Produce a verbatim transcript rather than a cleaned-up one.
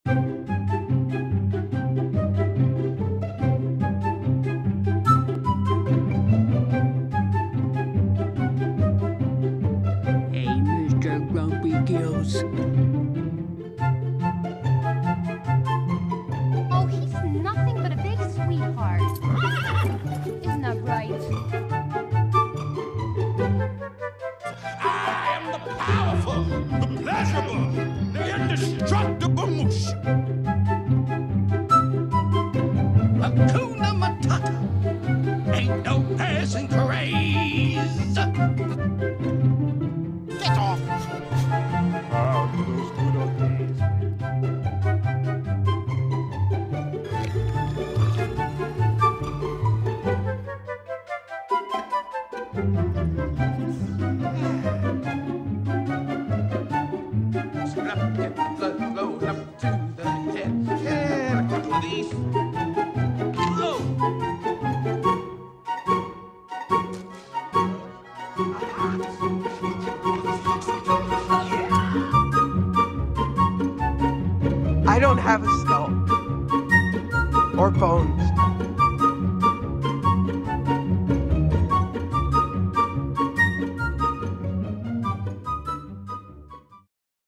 Hey, Mister Grumpy Gills. Oh, he's nothing but a big sweetheart. Isn't that right? I am the powerful, the pleasurable, the indestructible Moosh. Hakuna Matata. Ain't no passing craze. Get off. Ah, those good old days. Load up to the head. Yeah, a couple of these. Low. I don't have a skull or bones.